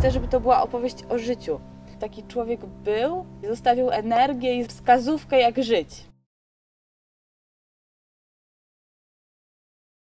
chcę, żeby to była opowieść o życiu. Taki człowiek był, zostawił energię i wskazówkę, jak żyć.